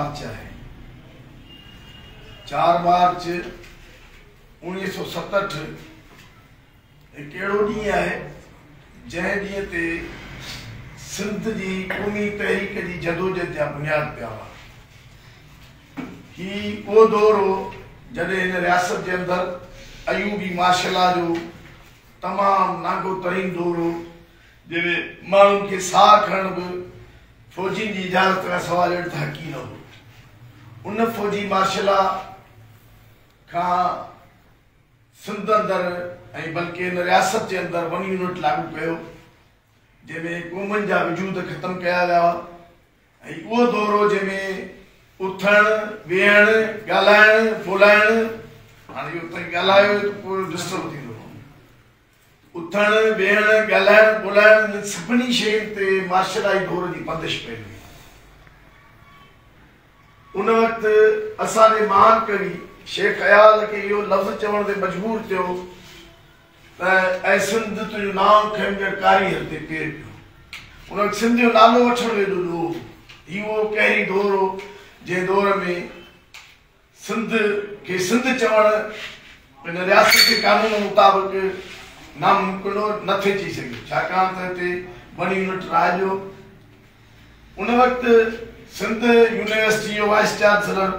मार्च है। 4 मार्च 1967 एक अहिड़ो ॾींहुं आहे जंहिं ॾींहं ते सिंध जी क़ौमी तहरीक जी जदोजहद जा बुनियाद पिया हुआ। ही उहो दौर हो जॾहिं हिन रियासत जे अंदरि अयूबी मार्शल जो तमामु नांगो तरीन दौर हो, जंहिंमें माण्हुनि खे साह खणण बि फ़ौजी जी इजाज़त खां सवाइ अहिड़ो त हक़ ई न हो। उन फ़ौजी मार्शल खां सिंध अंदरि ऐं बल्कि हिन रियासत जे अंदरि 1 यूनिट लागू कयो, जंहिंमें क़ौमुनि जा वजूद ख़तम कया विया। ऐं उहो दौर हो जंहिंमें उथण वेहण ॻाल्हाइण ॿोलाइण, हाणे इहो तव्हां ॻाल्हायो त पोइ डिस्टर्ब थींदो। उथण वेहण ॻाल्हाइण ॿोलाइण सभिनी शयुनि ते मार्शलाई दौर जी बंदिश पई हुई। उन वक़्तु असांजे महान कवि शेख अयाल खे इहो लफ़्ज़ चवण ते मजबूर थियो त ऐं सिंध तुंहिंजो नाम खंजर कारीगर ते पेर पियो। उन वक़्तु सिंध जो नालो वठण वेंदो ॾोहो। हीउ उहो कहिड़ी दौर हो जंहिं दौर में सिंध खे सिंध चवण हिन रियासत जे कानून मुताबिक़ नामुमकिन न थिए थी सघे, छाकाणि त हिते 1 यूनिट राज हो। उन वक़्तु सिंध यूनिवर्सिटी जो वाइस चांसलर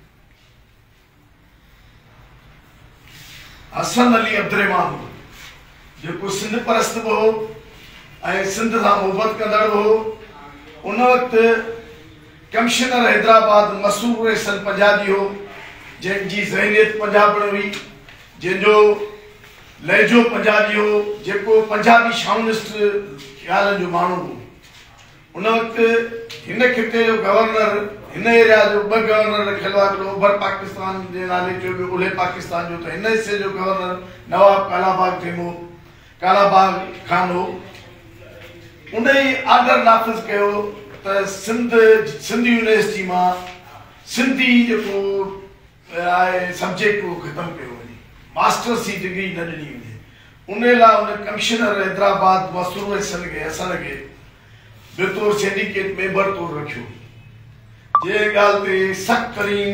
हसन अली अब्दुर्रहमान हो, जेको सिंध परस्त बि हो ऐं सिंध सां मोहबत कंदड़ बि हो। उन वक़्तु कमिश्नर हैदराबाद मसूर हसन पंजाबी हो, जंहिंजी ज़हनियत पंजाबण हुई, जंहिंजो लहजो पंजाबी हो, जेको पंजाबी शाउनिस्ट ख़्यालनि जो माण्हू हो। उन वक़्तु हिन खिते जो गवर्नर, हिन एरिया जो 2 गवर्नर रखियल हुआ, हिकिड़ो ओभर पाकिस्तान जे नाले जो, ॿियो ओलह पाकिस्तान जो। त हिन हिसे जो गवर्नर नवाब कालाबाग खान हो। उन ई आर्डर नाफ़िज़ कयो त सिंध यूनिवर्सिटी मां सिंधी जेको आहे सब्जेक्ट उहो ख़तमु कयो वञे, मास्टर्स जी डिग्री न ॾिनी वञे। उन लाइ उन कमिश्नर हैदराबाद मसूर हसन खे बेतौर सिंडिकेट मेंबर तौरु रखियो। जंहिं ॻाल्हि ते सख़्त तरीन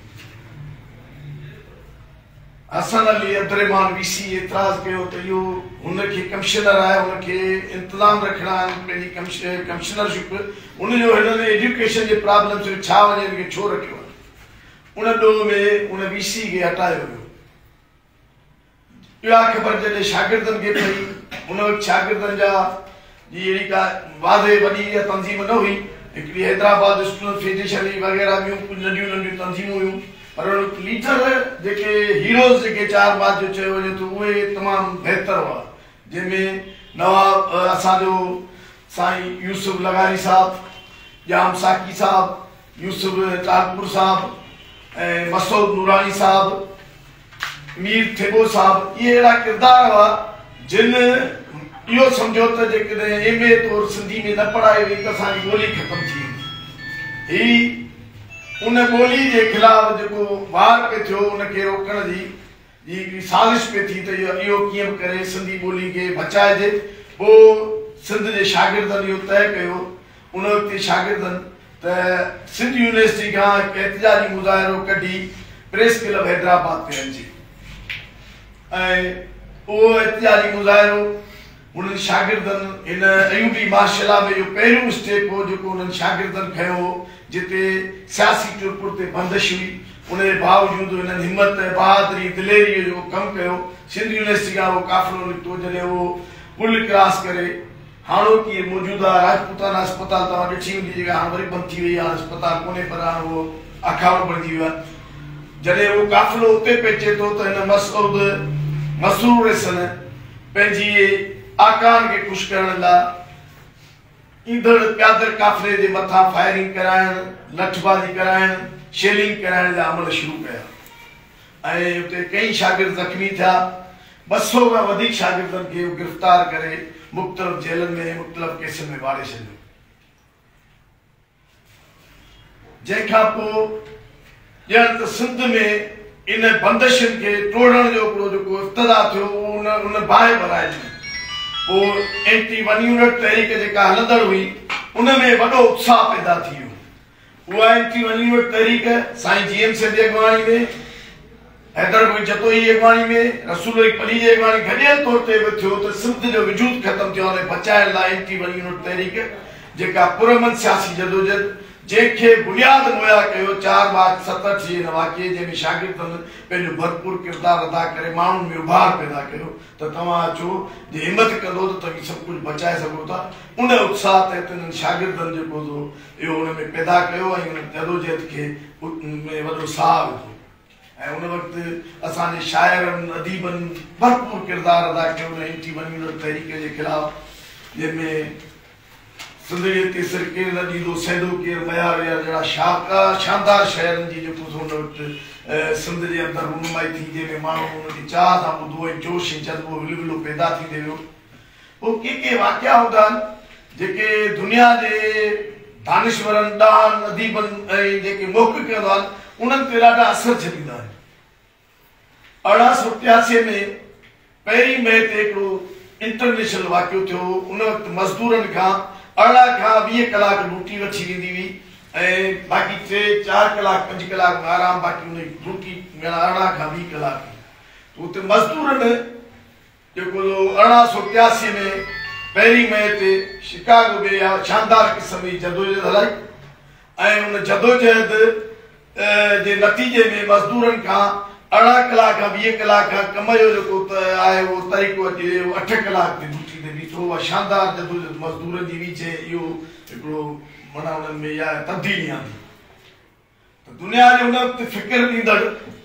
हसन अली अब्दुर्रहमान वीसी एतिराज़ कयो त इहो हुनखे कमिश्नर आहे, हुनखे इंतज़ाम रखणा आहिनि पंहिंजी कमिश्नरशिप, उनजो हिननि एजुकेशन जे प्रॉब्लम ते छा वञे, हिनखे छो रखियो आहे। उन ॾोह में उन वीसी खे हटायो वियो। इहा ख़बर जॾहिं शागिर्दनि खे पई, उन वक़्तु शागिर्दनि जा जी अहिड़ी का वाज़े वॾी तंज़ीम न हुई। हिकिड़ी हैदराबाद स्टूडेंट फेडरेशन वग़ैरह ॿियूं कुझु नंढियूं नंढियूं तंज़ीमूं हुयूं, पर लीडर जेके हीरोज़ जेके 4 मार्च जो चयो वञे त उहे तमामु बहितर हुआ, जंहिंमें नवाब असांजो साईं यूसुफ लगारी साहब, जाम साकी साहब, यूसुफ टालपुर साहब ऐं मसूद नूरानी साहब, मीर थेबो साहब। इहे अहिड़ा किरदार हुआ जिन इहो सम्झो त जेकॾहिं MA तौरु सिंधी में न पढ़ाई वई त असांजी ॿोली ख़तमु थी वेंदी। ही उन ॿोली जे ख़िलाफ़ जेको वार पियो थियो, उनखे रोकण जी हिकिड़ी साज़िश पई थी त इहो कीअं बि करे सिंधी ॿोली खे बचाइजे। पोइ सिंध जे शागिर्दनि इहो तइ कयो, उन वक़्तु शागिर्दनि त सिंध यूनिवर्सिटी खां हिकु एहतिजाजी मुज़ाहिरो कढी प्रेस क्लब हैदराबाद ते अचे। ऐं उहो एहतिजाजी मुज़ाहिरो उन्हनि शागिर्दनि हिन अयूबी मार्शल में इहो पहिरियों स्टेप हो जेको उन्हनि शागिर्दनि खयो हो, जिते सियासी टुरपुर ते बंदिश हुई। उन जे बावजूदि हिननि हिमत बहादुरी दिलेरीअ जो कमु कयो। सिंध यूनिवर्सिटी खां उहो काफ़िलो निकितो, जॾहिं उहो पुल क्रॉस करे हाणोकी मौजूदा राजपूताना अस्पताल तव्हां ॾिठी हूंदी, जेका हाणे वरी बंदि थी वई आहे, अस्पताल कोन्हे, पर हाणे उहो अखाड़ो बणिजी वियो आहे। जॾहिं उहो काफ़िलो उते पहुचे थो त हिन मसूर हसन पंहिंजी आकान खे ख़ुशि करण लाइ ईंदड़ प्यादर काफ़िले जे मथां फायरिंग कराइण, लठबाज़ी कराइण, शेलिंग कराइण जा अमल शुरू कया ऐं उते कई शागिर्द ज़ख़्मी थिया। 200 खां वधीक शागिर्दनि खे गिरफ़्तार करे मुख़्तलिफ़ जेलनि में मुख़्तलिफ़ केसनि में वाड़े छॾियो। जंहिंखां पोइ ॼण त सिंध में इन बंदिशनि खे तोड़ण जो हिकिड़ो जेको इब्तिदा थियो उन बाहि भराइजी। पोइ एंटी 1 यूनिट तहरीक जेका हलंदड़ हुई, उन में वॾो उत्साह पैदा थी वियो। उहा एंटी वञी वटि तहरीक साईं जीएम सिंध अॻवाणी में, हैदर कोई जतोई अॻवाणी में, रसूल पली जे अॻवाणी गॾियल तौर ते बि थियो त सिंध जो वजूद ख़तम थियो ऐं बचाइण लाइ एंटी वञी वटि तहरीक जेका पुरमन सियासी जदोजहद जंहिंखे बुनियाद मुहैया कयो 4 मार्च 67 जे वाक़िए जंहिंमें शागिर्दनि पंहिंजो भरपूर किरदारु अदा करे माण्हुनि में उभार पैदा कयो त तव्हां अचो जे हिमत कंदो त तव्हां सभु कुझु बचाए सघो था। उन उत्साह ते हिननि शागिर्दनि जेको इहो उन में पैदा कयो ऐं उन जदोजहद खे में वॾो साह विधो ऐं उन वक़्तु असांजे शाइरनि अदीबनि भरपूर किरदारु अदा कयो उन एंटी वञी वटि तहरीक जे ख़िलाफ़ जंहिंमें सिंधड़ीअ ते सिरकेर न ॾींदो सैदो केरु मया विया जहिड़ा शानदार शहरनि जी जेको हुन वटि सिंध जे अंदरि रुनुमाई थी जंहिंमें माण्हू हुनजी चाह सां ॿुधो ऐं जोश ऐं जज़्बो विलविलो पैदा थींदे वियो। पोइ के वाक़िया हूंदा आहिनि जेके दुनिया जे दानिश्वरनि ॾान अदीबनि ऐं जेके मोक़िक़ कंदा आहिनि उन्हनि ते ॾाढा असर छॾींदा आहिनि। 1883 में 1 मई ते हिकिड़ो इंटरनेशनल वाक़ियो थियो। उन वक़्तु मज़दूरनि खां 18 खां 20 कलाक ड्यूटी वठी वेंदी हुई ऐं बाक़ी 3-4 कलाक 5 कलाक आराम, बाक़ी उन ड्यूटी 18 खां 20 कलाक। उते मज़दूरनि जेको 1883 में 1 मई ते शिकागो में या शानदार क़िस्म जी जदोजहद हलाई ऐं उन जदोजहद जे नतीजे में मज़दूरनि खां 18 कलाक खां 20 कलाक कम जो जेको आहे उहो तरीक़ो अची 8 कलाक ते ड्यूटी ते बीठो। उहा शानदार जदोजहद मज़दूरनि जी विच इहो हिकिड़ो माना उन्हनि में इहा तब्दीली आंदी त दुनिया जो उन वक़्तु फ़िक्र ॾींदड़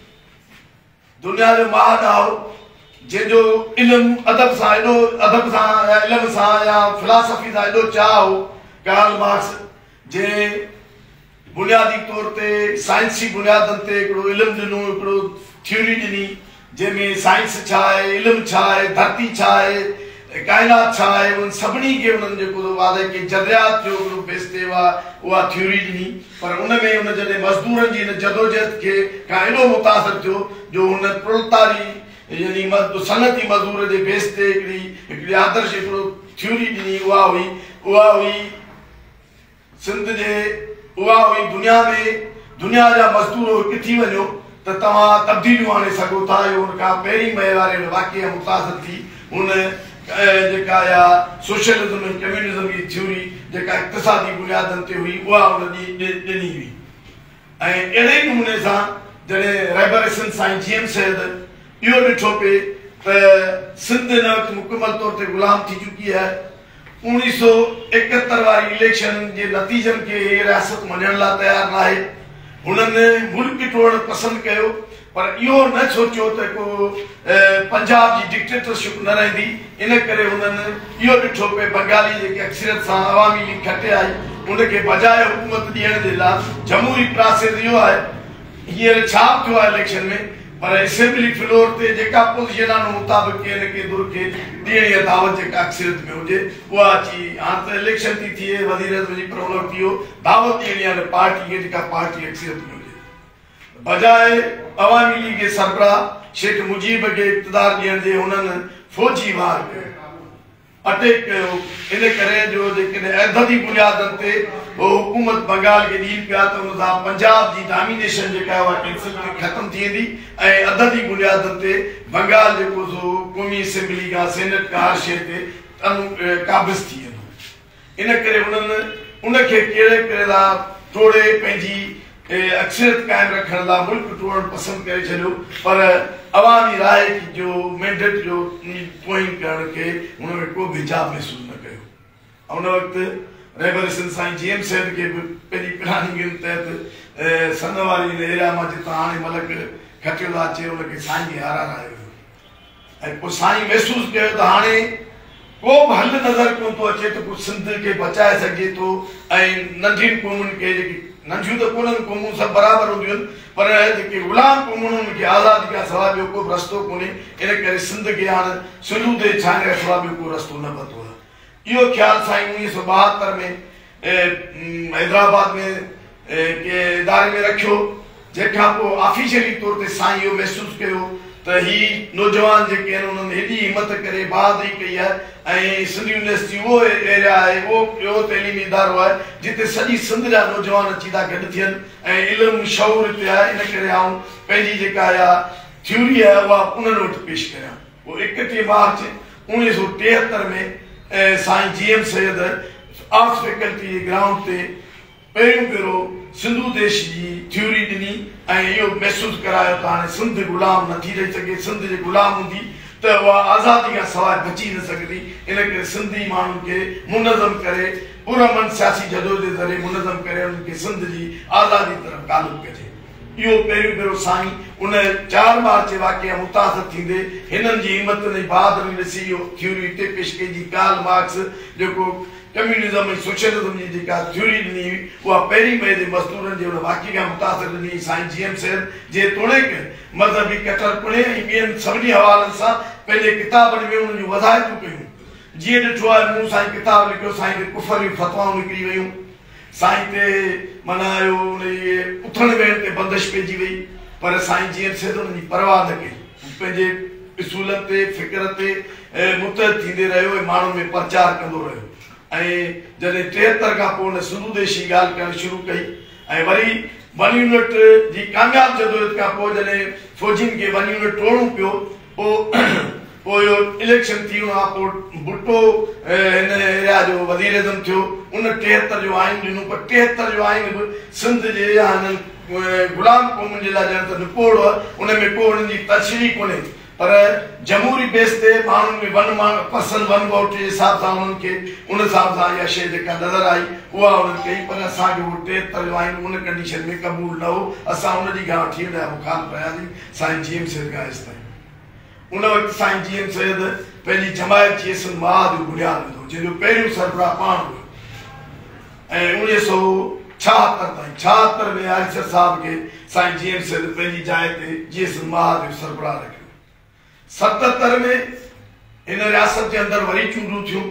दुनिया जो महादाव जंहिंजो इल्मु अदब सां या इल्म सां या फिलासफ़ी सां एॾो चाह हो, कार्ल मार्क्स जंहिं बुनियादी तौर ते साइंसी बुनियादनि ते हिकिड़ो इल्मु ॾिनो, हिकिड़ो थ्योरी ॾिनी जंहिंमें साइंस छा आहे, इल्मु छा आहे, धरती छा आहे, काइनात छा आहे, उन सभिनी खे उन्हनि जेको वादे के जदयात जो हिकिड़ो बेस ते उहा थ्योरी ॾिनी। पर उन में उन जॾहिं मज़दूरनि जी हिन जदोजहद खे खां एॾो मुतासिर थियो जो हुन प्रोलतारी यानी सनती मज़दूर जे बेस ते हिकिड़ी आदर्श हिकिड़ो थ्योरी ॾिनी। उहा हुई सिंध जे उहा हुई दुनिया जा मज़दूर हिकु थी वञो त तव्हां तब्दीलियूं आणे सघो था। इहो हुन खां 1 मई वारे वाक़िए मुतासिर थी हुन जेका या सोशलिज़म ऐं कम्युनिज़म जी थ्योरी जेका इक़्तिसादी बुनियादनि ते हुई उहा हुन ॾिनी हुई। ऐं अहिड़े ई नमूने सां जॾहिं रेवल्यूशन साईं जीएम सैयद इहो ॾिठो पिए त सिंध हिन वक़्तु मुकमल तौर ते ग़ुलाम थी चुकी आहे। 1971 वारी इलेक्शन जे नतीजनि खे रियासत मञण लाइ तयारु न आहे। हुननि मुल्क टोड़णु पसंदि कयो पर इहो न सोचियो त को पंजाब जी डिक्टेटरशिप न रहंदी। इन करे हुननि इहो ॾिठो पिए बंगाली जेके अक्सरियत सां अवामी लीग खटे आई उनखे बजाए हुकूमत ॾियण जे लाइ जमहूरी प्रोसेस इहो आहे। हींअर छा थियो आहे इलेक्शन में पर असेंबली फ्लोर ते जेका पोज़ीशन आहे उन मुताबिक़ के दुर खे ॾियण जी दावत जेका अक्सरियत में हुजे उहा अची हाणे त इलेक्शन थी थिए वज़ीर आज़म जी प्रॉब्लम थी वियो दावत ॾियणी आहे पार्टी खे जेका पार्टी अक्सरियत में हुजे बजाए अवामी लीग जे सरबराह शेख मुजीब खे इक़्तिदार ॾियण जे हुननि फ़ौजी वार कयो, अटैक कयो। इन करे जो जेकॾहिं अददी बुनियादनि ते वो हुकूमत बंगाल के ॾींहुं पिया त उन सां पंजाब जी डोमिनेशन जेका उहा कैंसिल ख़तम थी वेंदी ऐं अददी बुनियादनि ते बंगाल जेको सो क़ौमी असेंबली खां सेनेट खां हर शइ ते काबिज़ थी वेंदो। इन करे उन्हनि उनखे कहिड़े लाइ टोड़े पंहिंजी अक्सरियत क़ाइमु रखण लाइ मुल्क टोड़णु पसंदि करे छॾियो पर अवामी राय जो मैंडेट जो पोइंग करण खे हुन में को बि हिजाब महसूसु न कयो। उन वक़्तु रेवल्यूशन साईं जीएम सैयद खे बि पंहिंजी प्लानिंग तहत सन वारी एरिया मां जितां हाणे मलक खटियो था अचे उनखे साईं खे हारायो वियो ऐं पोइ साईं महसूसु कयो त हाणे को बि हल नज़र कोन थो अचे त कुझु सिंध खे बचाए सघे थो ऐं नंढियुनि क़ौमुनि खे जेकी नंढियूं त कोन्हनि क़ौमूं सभु बराबरि हूंदियूं आहिनि पर जेके ग़ुलाम क़ौमुनि उनखे आज़ादी खां सवाइ ॿियो को बि रस्तो कोन्हे। इन करे सिंध खे हाणे सुलू ते छाइण खां सवाइ ॿियो को रस्तो न पतो आहे। इहो ख़्यालु साईं 1972 में हैदराबाद में के इदारे में रखियो जंहिंखां पोइ ऑफिशियली तौर ते साईं इहो महसूसु कयो त ही नौजवान जेके आहिनि उन्हनि हेॾी हिमत करे बहादुरी कई आहे ऐं सिंध यूनिवर्सिटी उहो एरिया आहे उहो तइलीमी इदारो आहे जिते सॼी सिंध जा नौजवान अची था गॾु थियनि ऐं इल्मु शऊर हिते आहे। इन करे आऊं पंहिंजी जेका आहे थ्योरी आहे उहा उन्हनि वटि पेश करियां। उहो 31 मार्च 1973 में साईं GM सैयद आर्ट्स फैकल्टी जे ग्राउंड ते पहिरियों सिंधु देश जी थ्योरी ॾिनी ऐं इहो महसूसु करायो त हाणे सिंध गुलाम नथी रही सघे। सिंध जे गुलाम हूंदी त उहा आज़ादी खां सवाइ बची न सघंदी। इन करे सिंधी माण्हुनि खे मुनज़म करे पुरअमन सियासी जदोजहद ज़रिए मुनज़म करे उन्हनि खे सिंध जी आज़ादी तरफ़ गालिब कजे। इहो पहिरियों साईं उन 4 मार्च जे वाक़िया मुतासिर थींदे हिननि जी हिमत ऐं बहादुरी ॾिसी इहो थ्योरी हिते पेश कई जी। कार्ल मार्क्स जेको कम्युनिज़म ऐं सोशलिज़म जी जेका थ्योरी ॾिनी हुई उहा 1 मई जे मज़दूरनि जे उन वाक़िए खां मुतासिर ॾिनी साईं GM सैयद जे तोड़े मज़हबी कटरपणे ऐं ॿियनि सभिनी हवालनि सां पंहिंजे किताबनि में उन्हनि जूं वज़ाहितूं कयूं। जीअं ॾिठो आहे मूं साईं किताब लिखियो साईं ते कुफर जूं फतवाऊं निकिरी वयूं। साईं ते माना उथण वेहण ते बंदिश पइजी वई पर साईं GM सैयद उन्हनि जी परवाह न कई। पंहिंजे उसूलनि ते फ़िक्र ते मुतहद थींदे रहियो ऐं माण्हुनि में प्रचार कंदो रहियो। ऐं जॾहिं 73 खां पोइ उन सिंधु देश जी ॻाल्हि करणु शुरू कई ऐं वरी 1 यूनिट जी कामयाब जदोजहद खां पोइ जॾहिं फ़ौजियुनि खे 1 यूनिट तोड़णो पियो पोइ इहो इलेक्शन थी उन खां पोइ भुट्टो हिन एरिया जो वज़ीर आज़म थियो। उन 73 जो आइन ॾिनो पर 73 जो आइन बि सिंध जे या हिननि गुलाम क़ौमुनि जे लाइ ॼण त निपोड़ो आहे। उन में को उन्हनि जी तशरीह कोन्हे पर जमहूरी बेस ते माण्हुनि में पसंदि वन वोट जे हिसाब सां उन्हनि खे उन हिसाब सां इहा शइ जेका नज़र आई उहा उन्हनि कई पर असांखे उहो 73 जो आइन उन कंडीशन में क़बूल न हो। असां उनजी ॻाल्हि वठी विया मुखालिफ़ रहियासीं साईं GM सैयद खां हेसि ताईं। उन वक़्तु साईं GM सैयद पंहिंजी जमायत जी सिंध महाद जो बुनियादु विधो जंहिंजो पहिरियों सरबराह पाण हुयो ऐं 1976 ताईं 76 में आरिसर साहिब खे साईं GM सैयद पंहिंजी जाइ ते जी सिंध महाद जो सरबराह रखियो। 77 में इन रियासत जे अंदरि वरी चूंडूं थियूं।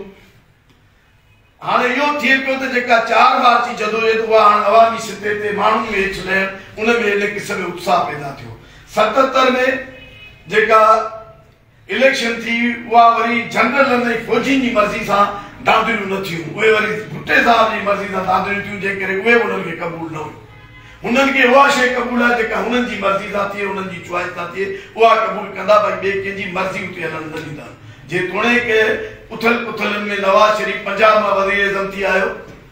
हाणे इहो थिए पियो त जेका 4 मार्च जी जदोजहद उहा हाणे अवामी सतह ते माण्हुनि में हेठि लहण उन में इन क़िस्म जो उत्साह पैदा थियो। 77 में जेका इलेक्शन थी उहा वरी जनरल ऐं फ़ौजियुनि जी मर्ज़ी सां दांदिरियूं न थियूं। उहे वरी भुट्टे साहिब जी मर्ज़ी सां दांदिरियूं थियूं जंहिं करे उहे उन्हनि खे क़बूल न हुई। हुननि खे उहा शइ क़बूल आहे जेका हुननि जी मर्ज़ी सां थिए उन्हनि जी चॉइस सां थिए उहा क़बूल कंदा भई ॿिए कंहिंजी मर्ज़ी उते हलणु न ॾींदा। जेतोणीकि उथल पुथलनि में नवाज़ शरीफ़ पंजाब मां वज़ीर आज़म थी आयो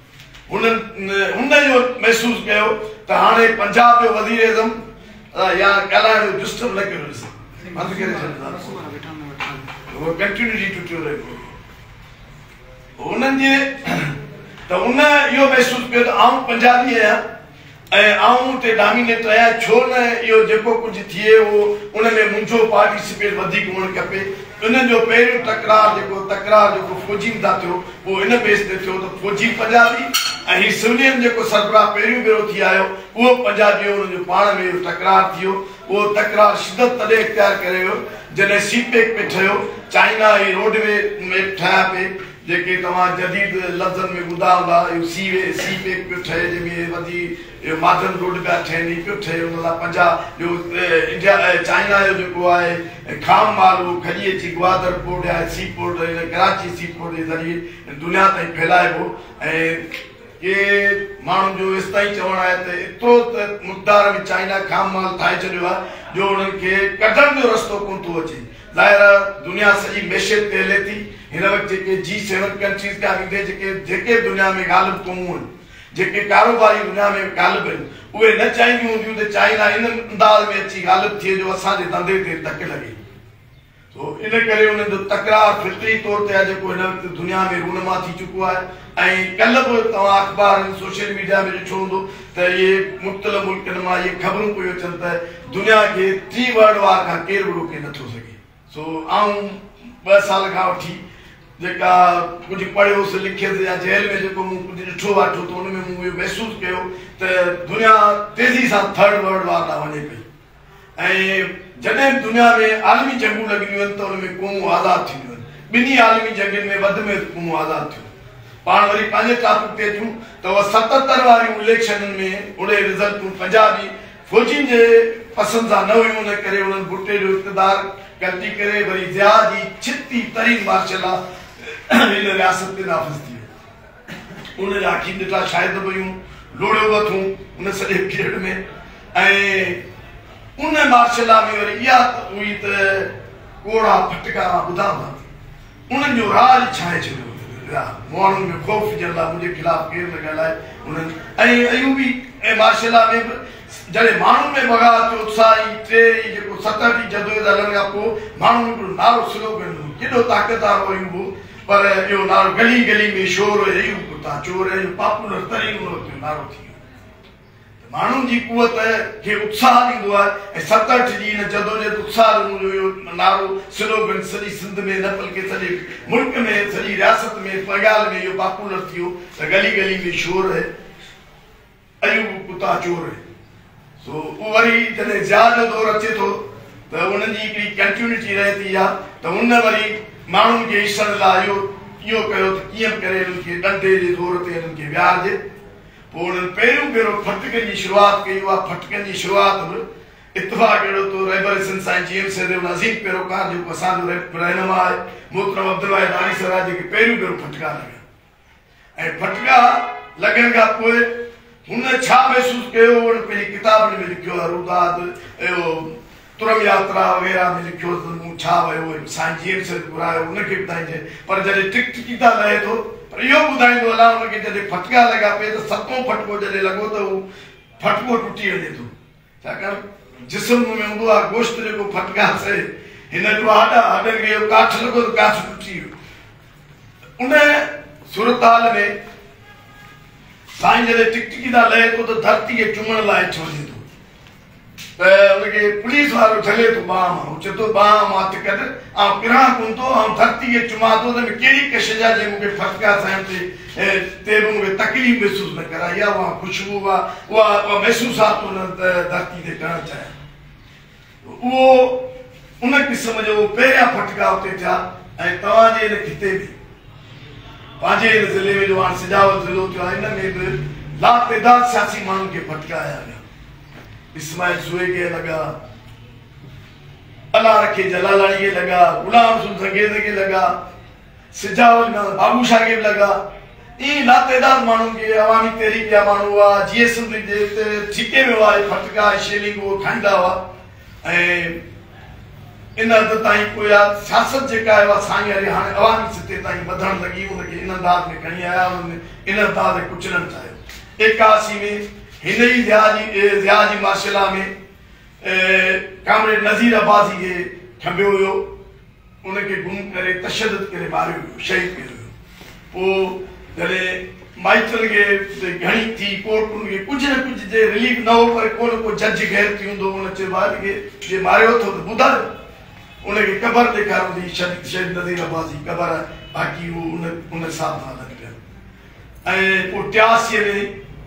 हुन इहो महसूसु कयो त हाणे पंजाब जो वज़ीर आज़म या ॻाल्हाइण जो दुष्टम न कयो ॾिस बंदि करे छॾींदा कंटिन्यूटी टुटियो रहियो हुननि जे त उन इहो महसूसु कयो त आउं पंजाबी आहियां ऐं आउं उते डोमिनेट आहियां छो न इहो जेको कुझु थिए उहो उन में मुंहिंजो पार्टिसिपेट वधीक हुअणु खपे। उन्हनि जो पहिरियों तकरार जेको फ़ौजियुनि सां थियो उहो इन बेस ते थियो त फ़ौजी पंजाबी ऐं हीउ सिविलियन जेको सरबराह पहिरियों भेरो थी आयो उहो पंजाबी हुननि जो पाण में इहो तकरार थियो। उहो तकरार शिदत तॾहिं इख़्तियार करे वियो जॾहिं सीपेक पे ठहियो। चाइना जी रोडवे में ठहिया पे जेके तव्हां जदीद लफ़्ज़नि में ॿुधा हूंदा इहो सीपेक पियो ठहे जंहिंमें वधी माधन रोड पिया ठहनि पियो ठहे उन लाइ पंजाब जो इंडिया चाइना जो जेको आहे खाम माल उहो खॼी अची ग्वादर पोर्ट आहे sea port Karachi sea port जे ज़रिए दुनिया ताईं फैलाइबो। ऐं के माण्हुनि जो एसि ताईं चवणु आहे त एतिरो त मुक़दार में चाइना खाम माल ठाहे छॾियो आहे जो उन्हनि खे कढण जो रस्तो कोन थो अचे। ज़ाहिर आहे दुनिया सॼी मैशियत ते हले थी। हिन वक़्तु जेके G7 कंट्रीज़ खां ईंदे जेके दुनिया में ग़ालिब क़ौमूं आहिनि जेके कारोबारी दुनिया में ग़ालिब आहिनि उहे न चाहींदियूं हूंदियूं त चाइना इन अंदाज़ में अची ग़ालिब थिए जो असांजे धंधे ते धक लॻे। तो इन करे उन्हनि जो तकरार फितरी तौर ते आहे जेको हिन वक़्तु दुनिया में रूनमा थी चुको आहे। ऐं कल्ह बि तव्हां अख़बार सोशल मीडिया में ॾिठो हूंदो त इहे मुख़्तलिफ़ मुल्कनि मां इहे ख़बरूं पियूं अचनि त दुनिया खे 3 वर्ल्ड वार खां केरु बि रोके नथो सघे। सो आऊं 2 साल खां वठी जेका कुझु पढ़ियोसि लिखियसि या जेल में जेको मूं कुझु ॾिठो वाठो त हुन में मूं इहो महसूसु कयो त दुनिया तेज़ी सां 3rd वर्ल्ड वार ॾांहुं वञे पई। ऐं जॾहिं दुनिया में आलमी जंगूं लॻंदियूं आहिनि त हुन में क़ौमूं आज़ादु थींदियूं आहिनि। ॿिन्ही आलमी जंगनि में वधि में क़ौमूं आज़ादु थियूं। पाण वरी पंहिंजे टॉपिक ते अचूं त उहा 77 वारियूं इलेक्शननि में उहे रिज़ल्टूं पंजाबी फ़ौजियुनि जे पसंद सां न हुयूं, उन करे उन्हनि भुट्टे जो इक़्तिदार कटी करे वरी ज़िया जी छिती तरीन मार्शल हिन रियासत ते नाफ़िज़ थी वियो। उन जा अखियूं ॾिठा शायदि हुयूं, लोड़ियो वठूं उन सॼे पीरियड में। ऐं उन मार्शल में वरी इहा हुई त कोड़ा फटका ॿुधां था, उन्हनि जो राज छाए छॾियो माण्हुनि में ख़ौफ़ जे लाइ मुंहिंजे ख़िलाफ़ केरु न ॻाल्हाए उन्हनि। ऐं अयूबी ऐं मार्शल में बि जॾहिं माण्हुनि में बग़ावत थियो, उत्साही टे जेको 67 जदोजहद हलण खां पोइ माण्हुनि हिकिड़ो नारो स्लोगन हो, केॾो ताक़तवार हो अयूब, पर इहो नारो गली गली में शोर हुयो, अयूब कुता चोर, इहो पॉपुलर तरीन नारो थी वियो। माण्हुनि जी कुवत खे उत्साह ॾींदो आहे। ऐं 67 जी हिन जदोजहद उत्साह जो इहो नारो स्लोगन सॼी सिंध में न बल्कि सॼे मुल्क में सॼी रियासत में पंगाल में इहो पॉपुलर थी वियो त गली गली में शोर है, अयूब कुता चोर है। सो वरी जॾहिं ज़िया जो दौर अचे थो त उन्हनि जी हिकिड़ी कंटिन्यूटी रहे थी आहे त उन वरी माण्हुनि खे ॾिसण लाइ इहो कयो त कीअं करे उन्हनि खे ॾंडे जे दौर ते उन्हनि खे विहारिजे। पोइ उन्हनि पहिरियों भेरो फटकनि जी शुरूआति कई। उहा फटकनि जी शुरूआति बि इतफ़ाक़ अहिड़ो तो रहबर हसन साईं GM सैद अज़ीम पैरोकार जेको असांजो रहनुमा आहे मोहतरम अब्दुल्ला दानी सराज जेके पहिरियों भेरो फटका लॻा। ऐं फटका लॻण खां पोइ हुन छा महसूस कयो, हुन पंहिंजी किताबनि में लिखियो आहे, रुदाद इहो तुरम यात्रा वग़ैरह में लिखियो त मूं छा वियो साईं GM सैद घुरायो उनखे ॿुधाइजे। पर जॾहिं टिकटिकीता लहे थो पर इहो ॿुधाईंदो हलां हुनखे जॾहिं फटका लॻा पए त 7हों फटको जॾहिं लॻो त उहो फटको टुटी वञे थो, छाकाणि जिस्म में हूंदो आहे गोश्त जेको फटका से हिन जो हॾनि खे काठ लॻो त काठ टुटी वियो। उन सूरत में साईं जॾहिं टिकटिकीता लहे थो त धरती खे चुमण लाइ हेठि वञे थो त उनखे पुलिस वारो ठले थो बाह मां, चए थो बाह मां हथु कढ, ऐं किरां कोन थो, ऐं धरती खे चुमां थो त कहिड़ी कशिश आहे जे मूंखे फटका साईं ते बि मूंखे तकलीफ़ महसूस न कराई आहे। उहा ख़ुशबू उहा महसूसात उन धरती ते करणु चाहियां। उहो उन क़िस्म जो पहिरियां फटका उते थिया। ऐं तव्हांजे हिन खिते में पंहिंजे हिन ज़िले में जो हाणे सिजावल ज़िलो थियो आहे, हिन में बि लातइदाद सियासी माण्हुनि खे फटका आया हुया। इस्माइल सूहे खे लॻा, अला रखे जलालाणी खे लॻा, गुलाम रसूल संगेज़ खे लॻा, सिजावल में बाबू शाह खे बि लॻा। ईअं लातइदाद माण्हुनि खे अवामी तहरीक जा माण्हू हुआ, GS जे ठीके में हुआ, फटका शेलिंग उहो ठाहींदा हुआ। ऐं इन हद ताईं पोइ सियासत जेका आहे उहा साईं हरी हाणे अवामी सतह ताईं वधणु लॻी, उनखे इन अंदाज़ में खणी आया, उन्हनि इन अंदाज़ में कुचलणु चाहियो। 81 में हिन ई ज़िया जी मार्शला में कामरेड नज़ीर अब्बासी खे खंबियो हुयो, उनखे गुम करे तशद्दुद करे मारियो हुयो, शहीद कयो हुयो। पोइ जॾहिं माइटनि खे घणी थी कोर्टुनि खे कुझु न कुझु जे रिलीफ न हो, पर को न को जज गैर थी हूंदो, उन चयो खे जे मारियो अथव त ॿुधायो। उनखे क़बर ॾेखारियो थी शहीद नज़ीर अब्बासी क़बर, बाक़ी उहो उन हिसाब सां हलनि पिया। ऐं पोइ 83 में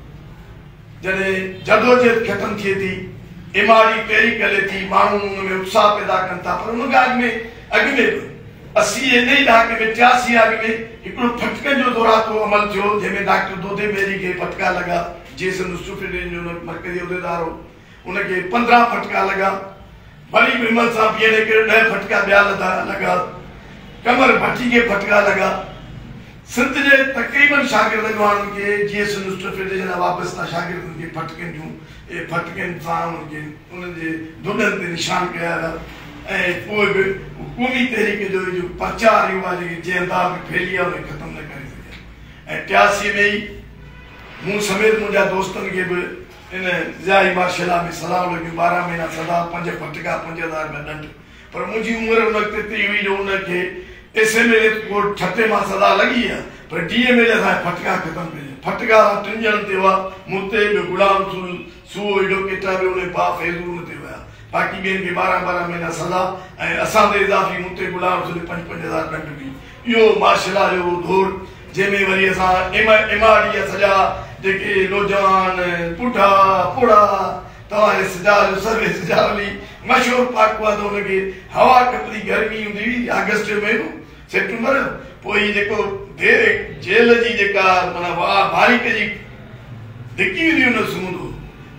जॾहिं जदोजहद ख़तमु थिए थी, इमारी तहरीक हले थी, माण्हू उन में उत्साह पैदा कनि था, पर उन खां अॻु में बि 80 इन ई ॾहाके में 83 अॻु में हिकिड़ो फटकनि जो दौरातो अमल थियो, जंहिंमें डॉक्टर दोदे मेरी खे फटका लॻा, जेसन सुफ्रीडेंट जो मरकज़ी उहिदेदार हो, उनखे 15 फटका लॻा। वरी विमल सां बीहण खे 10 फटका ॿिया लॻा, कमर भट्टी खे फटका लॻा। सिंध जे तक़रीबन शागिर्दनि माण्हुनि खे GS फेडरेशन वाबस्ता शागिर्दनि खे फटकनि सां उन्हनि जे दुॾनि ते निशान कया विया। ऐं पोइ बि हुकूमी तहरीक जो प्रचार इहो आहे जेके जंहिं अंदाज़ में फैली आहे उन ख़तमु न करे सघिया। ऐं 83 में ई मूं समेत मुंहिंजा दोस्तनि खे बि इन ज़िया मार्शला में सलाह लॻियूं, 12 महीना सदा, 5 फटका, 5000 में ॾंड। पर मुंहिंजी उमिरि उन वक़्तु एतिरी हुई जो उनखे SMLA कोर्ट 6 मां सदा लॻी आहे, पर DMLA सां फटका ख़तमु कजे। फटका 3 ॼणनि ते हुआ, मूं ते बि गुलाम रसूल सूहो एडवोकेटा बि उन बा फैज़ूर उन ते हुया, बाक़ी ॿियनि खे 12 महीना सदा। ऐं असां ते इज़ाफ़ी मूं ते गुलाम रसूल 5-5000 ॾंड बि। इहो मार्शला जो दौर, जंहिंमें वरी असां MRD सॼा जेके नौजवान पुठा पुड़ा तव्हांजे सिजाल सर्वे सिजावली मशहूरु पाको आहे, त हुनखे हवा खपंदी, गर्मी हूंदी हुई अगस्त में सेप्टेंबर। पोइ हीउ जेको जेल जी जेका माना बारीक जी धिकी हूंदी हुन सुम्हंदो,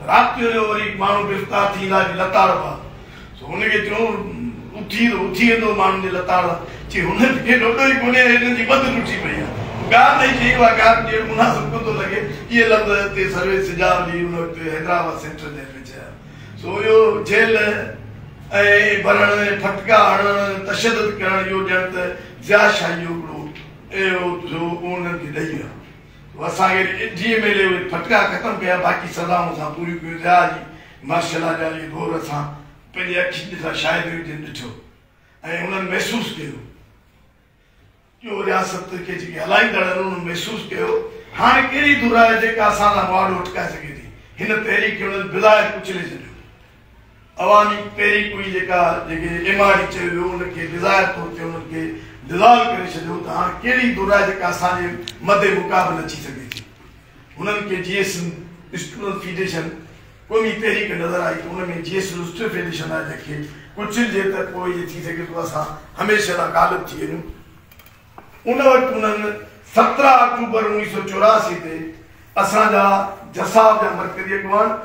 रात जो वरी माण्हू गिरफ़्तार थींदा लताड़ पा हुनखे चयो उथी वेंदो माण्हुनि जे लताड़ चई हुनखे ॾोॾो ई कोन्हे हिननि जी बद टुटी पई आहे ॻाल्हि नहीं चई उहा ॻाल्हि ॾेढ मुनासिब कोन थो लॻे इहे लफ़्ज़ हिते सर्विस सिजाब ॾी हुन वक़्तु हैदराबाद सेंट्रल जेल में चया सो इहो जेल ऐं भरण फटका हणण तशदुद करण इहो ॼण त ज़ियाशाही हिकिड़ो उन्हनि खे ॾेई वियो असांखे GMLA फटका ख़तमु कया बाक़ी सज़ाऊं असां पूरियूं कयूं ज़िया जी मार्शल जाली दौर असां पंहिंजी अखियुनि ॾिठा शायदि ॾिठो ऐं उन्हनि महसूसु कयो जो रियासत खे जेके हलाईंदड़ उन्हनि महसूसु कयो हाणे कहिड़ी धुर आहे जेका असां सां मुआरो अटकाए सघे थी हिन तहरीक खे उन्हनि बिलाए कुचले छॾियो अवामी पहिरीं कोई जेका जेके MRD चयो वियो उनखे डिज़ायर तौर ते उन्हनि खे डिज़ॉल्व करे छॾियो त हाणे कहिड़ी धुर आहे जेका असांजे मदे मुक़ाबिल अची सघे थी उन्हनि खे GS स्टूडेंट फेडरेशन क़ौमी तहरीक नज़र आई त उन में GS स्टूडेंट फेडरेशन आहे जंहिंखे कुचलिजे त पोइ इहे थी सघे थो असां हमेशह लाइ ग़ालिब थी वञूं उन वक़्तु उन्हनि 17 अक्टूबर 1984 ते असांजा जसाब जा मरकज़ी अॻवान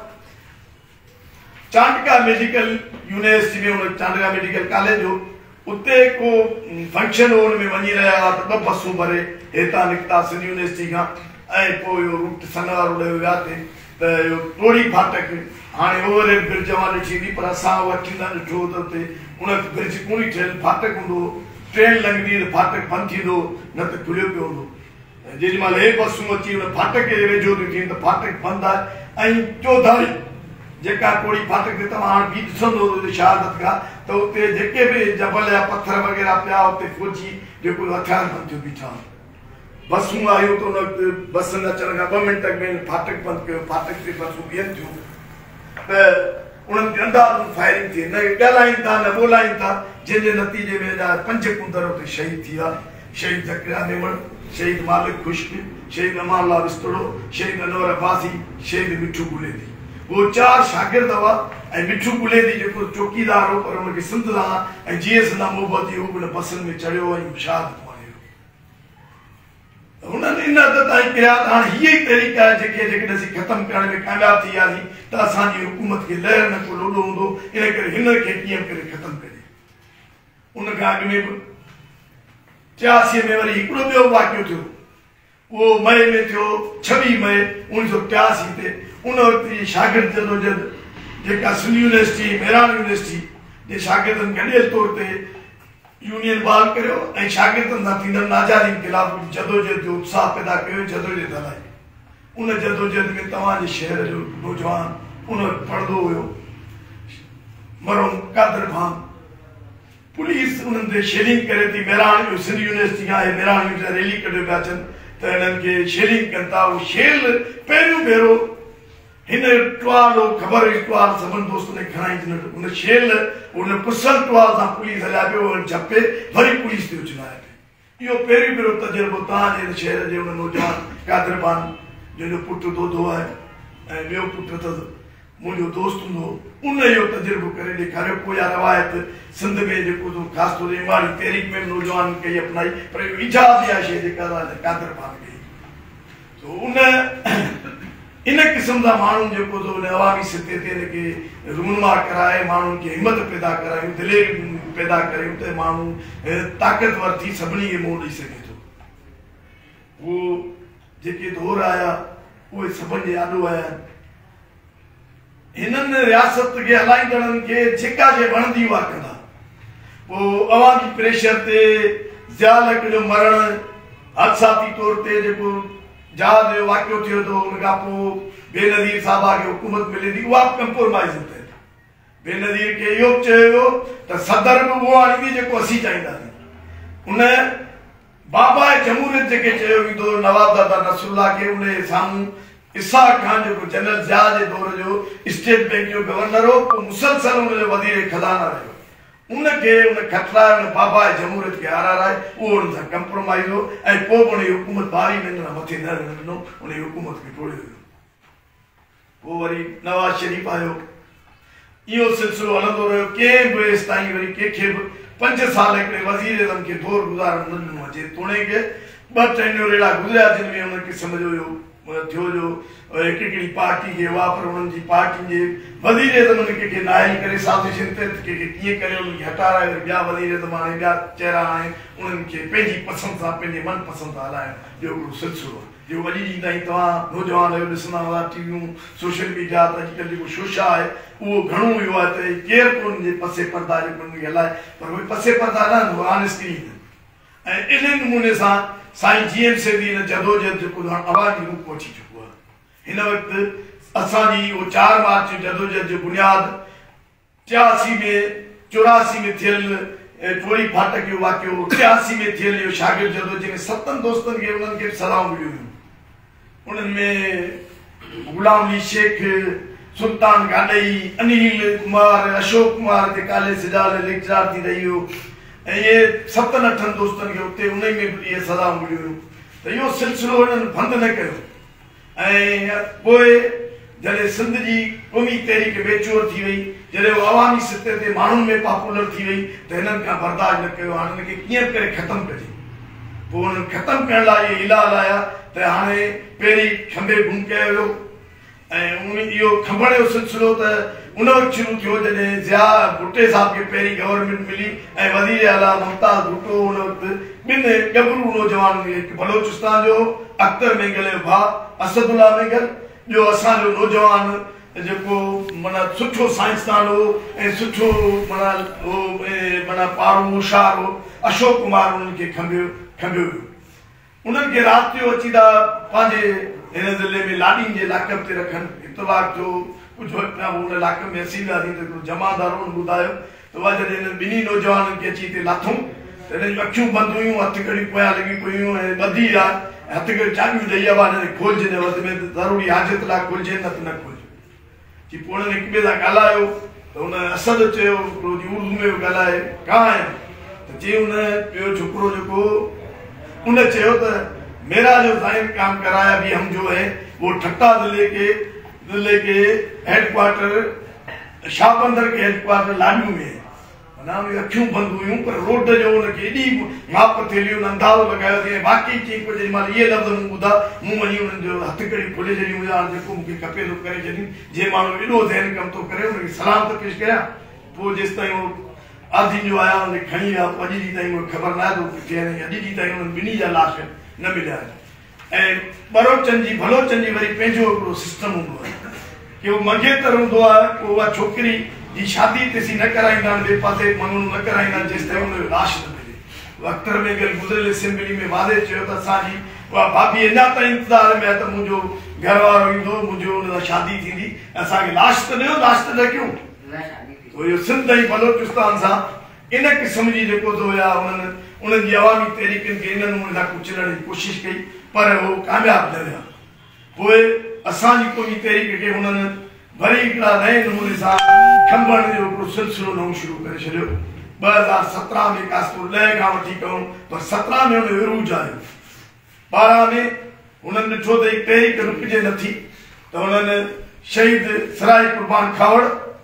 चांडका मेडिकल यूनिवर्सिटी में उन चांडका मेडिकल कॉलेज जो उते को फंक्शन हो उन में वञी रहिया हुआ त 2 बसूं भरे हितां निकिता सिंध यूनिवर्सिटी खां ऐं पोइ इहो रूट सनवार उॾे वियासीं त इहो टोड़ी फाटक हाणे ओवरहेड ब्रिज मां ॾिठी पर असां वठींदा ॾिठो त उते उन ब्रिज कोन्ह ठहियल फाटक हूंदो ट्रेन लंघंदी त फाटक बंदि थींदो न त खुलियो पियो हूंदो जेॾी महिल हे बसूं अची उन फाटक जे वेझो थियूं थियनि त फाटक बंदि आहे ऐं चौधारी जेका टोड़ी फाटक ते तव्हां हाणे बि ॾिसंदो शहादत खां त उते जेके बि जबल या पत्थर वग़ैरह पिया उते फौजी जेको हथियार बंदि थियो बीठा बसूं आहियूं त उन वक़्तु बसनि अचण खां 2 मिंट में फाटक बंदि कयो फाटक ते बसूं बीहनि थियूं त उन्हनि खे अंदाज़ फायरिंग थी न ॻाल्हाइनि था न ॿोलाइनि था जंहिंजे नतीजे में 5 कुंदर उते शहीद थी विया शहीद ज़करिया मेमण शहीद मालिक खुश्क शहीद अमानुल्लाह विस्तड़ो शहीद अनवर अब्बासी शहीद मिठू बुलेदी वो 4 शागिर्द हुआ ऐं मिठू बुलेदी जेको चौकीदार हो पर उनखे सिंध सां ऐं GS सां मोहबत हुई उहो बसनि में चढ़ियो ऐं शहादत उन्हनि इन हद ताईं कया त हाणे हीअ ई तरीक़ा आहे जेके असीं ख़तमु करण में कामयाबु थी वियासीं त असांजी हुकूमत खे लहर न को लोॾो हूंदो इन करे हिन खे कीअं करे ख़तमु करे उन खां अॻु में बि 83 में वरी हिकिड़ो ॿियो वाक़ियो थियो उहो मई में थियो 26 मई 1983 ते उन वक़्तु जी शागिर्द जदोजहद जेका सिंध यूनिवर्सिटी मेरान यूनिवर्सिटी जे शागिर्दनि गॾियल तौर ते यूनियन बहाल करियो ऐं शागिर्दनि सां थींदड़ नाजारी ख़िलाफ़ जदोजहद जो उत्साह पैदा कयो जदोजहद हलाई उन जदोजहद में तव्हांजे शहर जो नौजवान उन पढ़ंदो हुयो मरहूम कादर खान पुलिस उन्हनि ते शेलिंग करे थी मेरान सिंध यूनिवर्सिटी खां मेरान यूनिवर्सिटी रैली कढियो पिया अचनि त हिननि खे शेलिंग कनि था उहो शेल पहिरियों भेरो हिन टुवाल ख़बर हुई टुवाल सभिनि दोस्तनि खणाई उन शेल उन पुसल टुवाल सां पुलिस हलिया पियो झपे वरी पुलिस ते उछलाए पियो इहो पहिरियों भेरो तजुर्बो तव्हांजे शहर जे उन नौजवान कादरबान जंहिंजो पुटु दोधो आहे ऐं ॿियो पुटु अथसि मुंहिंजो दोस्त हूंदो उन इहो तजुर्बो करे ॾेखारियो पोइ इहा रवायत सिंध में जेको ख़ासि तौर ते MRD तहरीक में नौजवान कई अपनाई पर इहो इजाज़ इहा शइ जेका कादरबान कई तो उन इन क़िस्म जा माण्हू जेको उन अवामी सतह ते हिनखे रूनमार कराए माण्हुनि खे हिमत पैदा करायूं दिलेरी पैदा करियूं त माण्हू ताक़तवर थी सभिनी खे मुंहुं ॾेई सघे थो उहो जेके दौर आया उहे सभिनी जे आॾो आया हिननि रियासत खे हलाईंदड़नि खे जेका शइ वणंदी उहा कंदा पोइ अवामी प्रेशर ते ज़ियालक जो मरण हादसाती तौर ते जेको जहाज जो वाक़ियो थियो तो उन खां पोइ बेनज़ीर साहबा खे हुकूमत मिले थी उहा कंप्रोमाइज़ थिए बेनज़ीर खे इहो बि चयो वियो त सदर बि उहो आणींदी जेको असीं चाहींदासीं उन बाबा जमहूरियत जेके चयो वेंदो नवाब दादा नसरुल्ला खे उन साम्हूं इसहाक खान जेको जनरल ज़िया जे दौर जो स्टेट बैंक जो गवर्नर हो पोइ मुसलसल उनजो वज़ीर खज़ाना रहियो उनखे उन खतराए उन बाबा जमहूरियत खे हाराए उहो उन सां कंप्रोमाइज़ हो ऐं पोइ बि उन हुकूमत भारी में मथे न ॾिनो उन हुकूमत खे टोड़ियो वियो पोइ वरी नवाज़ शरीफ़ आयो इहो सिलसिलो हलंदो रहियो कंहिं बि हेसि ताईं वरी कंहिंखे बि 5 साल हिकिड़े वज़ीर आज़म खे दौर गुज़ारण न ॾिनो अचे तोणे खे 2 टेन्योर अहिड़ा गुज़रिया जिन में उन क़िस्म जो थियो जो हिकिड़ी पार्टी खे हुआ पर उन्हनि जी पार्टी जे वज़ीर आज़म कंहिंखे नाइल करे साज़िशन ते कंहिंखे कीअं करे उन्हनि खे हटाराए वरी ॿिया वज़ीर आज़म हाणे ॿिया चहिरा आहिनि उन्हनि खे पंहिंजी पसंदि सां पंहिंजे मनपसंदि सां हलाइण जो हिकिड़ो सिलसिलो आहे जो वॾी ॾींहुं ताईं तव्हां नौजवान आहियो ॾिसंदा हुआ टीवियूं सोशल मीडिया त अॼुकल्ह जेको शोशा आहे उहो घणो इहो आहे त केरु कोन जे पसे पर्दा जेको उनखे हलाए पर उहे पसे पर्दा न ऑनेस्टली ऐं इन नमूने सां साईं GM सेठी हिन जदोजहद जेको आवाज़ जो रूप अची चुको आहे हिन वक़्तु असांजी उहो 4 मार्च जदोजहद जो बुनियाद 83 में 84 में थियल टोड़ी फाटक जो वाक़ियो 83 में थियल इहो शागिर्द जदोजहद में 7 दोस्तनि खे उन्हनि खे सलाहूं मिलियूं हुयूं उन्हनि में गुलाम अली शेख सुल्तान गाॾई अनिल कुमार अशोक कुमार ते कॉलेज सिजाल लेक्चरार थी रही हो ऐं इहे 7-8 दोस्तनि खे उते उन में बि इहे सलाहूं मिलियूं हुयूं त इहो सिलसिलो हिननि बंदि न कयो ऐं पोइ जॾहिं सिंध जी क़ौमी तहरीक बेचोर थी वई जॾहिं उहा अवामी सतह ते माण्हुनि में पॉपुलर थी वई त हिननि खां बर्दाश्त न कयो हाणे हिनखे कीअं करे ख़तमु कजे पोइ हुननि ख़तमु करण लाइ इहे इला हलाया त हाणे पहिरीं खंबे गुम कयो वियो ऐं इहो खंभण जो सिलसिलो त उन वक़्तु शुरू थियो जॾहिं ज़िया भुट्टे साहब खे पहिरीं गवर्नमेंट मिली ऐं वज़ीर आला मुमताज़ भुट्टो उन वक़्तु ॿिनि गबरू नौजवान हिकु बलोचिस्तान जो अख्तर मेंगल जो भाउ असदुल्ला मेंगल ॿियो असांजो नौजवान जेको माना सुठो साइंसदान हो ऐं सुठो माना हो माना पारो होशियार हो अशोक कुमार उन्हनि खे खंबियो हुयो उन्हनि खे राति जो अची था पंहिंजे हिन ज़िले में लाॾीनि जे लाकब ते रखनि इतवार जो कुझु उन इलाइक़े में असींदासीं त हिकिड़ो जमादार ॿुधायो त उहा जॾहिं हिननि ॿिन्ही नौजवाननि खे अची हिते लाथूं त हिननि जूं अखियूं बंदि हुयूं हथ कड़ी पोयां लॻी पियूं ऐं ॿधी आहे हथ कड़ी चाबियूं ॾेई आहे हिनखे खोलिजे न वधि में ज़रूरी हाज़त लाइ खोलिजे न त न खोलिजे जी पोइ हुननि हिक ॿिए सां ॻाल्हायो त हुन असद चयो रोज़ी उर्दू में ॻाल्हाए कां आहियां त चई हुन ॿियो छोकिरो जेको उन चयो त मेरा जो साइन काम कराया भी हम जो है वो ठट्टा जिले के हेडक्वार्टर शाहबंदर के हेडक्वार्टर लाडू में माना अखियूं बंद हुयूं पर रोड जो उनके एडी माप थेली उन अंदाज़ो लगायो थे बाकी चई को जे माल ये लफ्ज़ मूं ॿुधा मूं वञी उन्हनि जो हथ कड़ी खोले छॾियूं या जेको मूंखे खपे थो करे छॾियूं जे माण्हू एॾो ज़हन कमु थो करे उनखे सलाम त पेश करियां पोइ जेसि ताईं उहो आदि जो आया उनखे खणी विया अॼु जी ताईं उहो ख़बर न आहे थो किथे अॼु जी ताईं उन्हनि ॿिन्ही जा लाश न मिलिया ऐं बरोचनि जी भलोचनि जी वरी पंहिंजो हिकिड़ो सिस्टम हूंदो आहे कि उहो मंगेतर हूंदो आहे पोइ उहा छोकिरी जी शादी तेसी न कराईंदा आहिनि ॿिए पासे मङणो न कराईंदा आहिनि जेसि ताईं हुनजो लाश न मिले अख्तर मेंगल गुज़िरियल असेंबली में वादे चयो त असांजी उहा भाभी अञा ताईं इंतज़ार में आहे त मुंहिंजो घर वारो ईंदो मुंहिंजो हुन सां शादी थींदी असांखे लाश त ॾियो लाश त न कयूं पोइ इहो सिंध ऐं बलोचिस्तान सां इन क़िस्म जी जेको थो हुया उन्हनि जी अवामी तहरीकनि खे इन नमूने सां कुचलण जी कोशिशि कई पर उहो कामयाबु न विया पोइ असांजी क़ौमी तहरीक खे हुननि वरी हिकिड़ा नए नमूने सां खंभण जो हिकिड़ो सिलसिलो नओं शुरू करे छॾियो 2017 में कासपुर 10 खां वठी कयूं पर 17 में हुन विरूज आयो 12 में हुननि ॾिठो त हीअ तहरीक रुकिजे नथी त हुननि शहीद सराय कुर्बान खावड़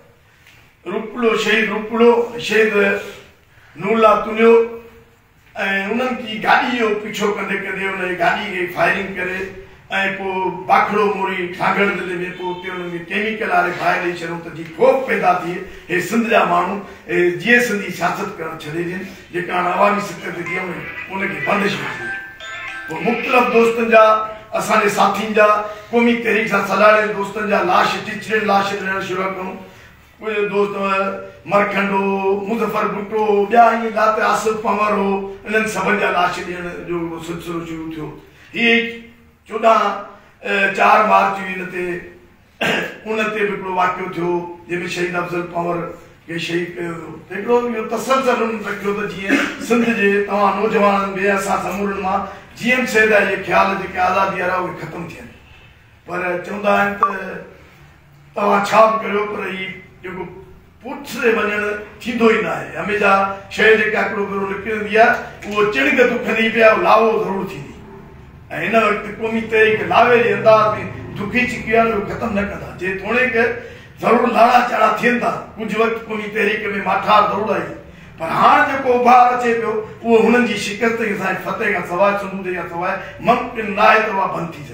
रुपड़ो शहीद नूरला तुलियो ऐं उन्हनि की गाॾी जो पीछो कंदे कंदे हुन गाॾी खे फायरिंग करे ऐं पोइ बाखड़ो मोड़ी ठागड़ ज़िले में पोइ उते हुननि खे केमिकल वारे बाहि ॾेई छॾियूं त जी ख़ौफ़ पैदा थिए हे सिंध जा माण्हू जीअं सिंधी सियासत करणु छॾे ॾियनि जेका हाणे अवामी सतह ते थियूं उनखे बंदिश कजे पोइ मुख़्तलिफ़ दोस्तनि जा असांजे साथियुनि जा क़ौमी तहरीक सां सलाहियल दोस्तनि जा लाश टिचरियल लाश ॾियणु शुरू कयूं कुझु दोस्त मरखंडो मुज़फ़र भुट्टो ॿिया ईअं लाते आसिफ पंवर हो इन्हनि सभिनि जा लाश ॾियण जो सिलसिलो शुरू थियो हीअ 4 मार्च हिन ते उन ते बि हिकिड़ो वाक़ियो थियो जंहिंमें शहीद अफ़ज़ल पंवर खे शहीद कयो वियो हिकिड़ो इहो तसलसल रखियो त जीअं सिंध जे तव्हां नौजवाननि ॿिए असां समूरनि मां GM सेठ जा इहे ख़्याल जेके आज़ादी वारा उहे ख़तमु थियनि पर चवंदा आहिनि त तव्हां छा बि करियो पर हीउ जेको पुठिते वञणु थींदो ई न आहे हमेशा शइ जेका हिकिड़ो भेरो निकिरंदी आहे उहो चिणग दुखंदी पिया लावो ज़रूरु थींदी ऐं हिन वक़्तु क़ौमी तहरीक लावे जे अंदाज़ में दुखी चिकी आहे उहो ख़तमु न कंदा जे तोड़े ज़रूरु लाड़ा चाड़ा थियनि था कुझु वक़्तु क़ौमी तहरीक में माठार ज़रूरु आई पर हाणे जेको उभार अचे पियो उहो हुननि जी शिकस्त सां फतेह खां सवाइ सुमूदे खां सवाइ मुमकिन न आहे त उहा बंदि थी सघे